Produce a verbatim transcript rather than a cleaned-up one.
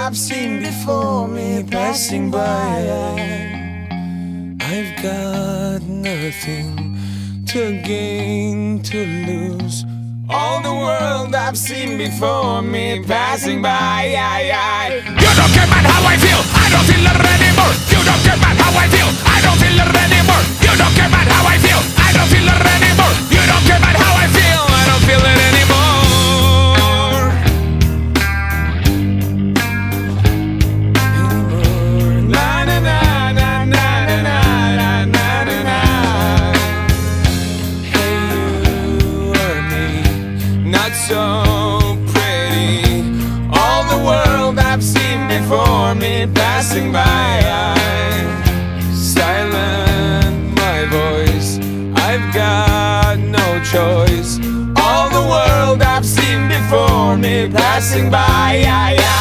I've seen before me passing by. I've got nothing to gain, to lose. All the world I've seen before me passing by. You don't care about how I feel, I don't feel it anymore. You don't care about how I feel, I don't feel it anymore. You don't care about how I feel, I don't feel it anymore. You don't care about how I feel, I don't feel it anymore. Na na na na na na na na na na. Hey, you or me, not so pretty. All the world I've seen before me passing by. Silent my voice, I've got no choice. All the world I've seen before me passing by.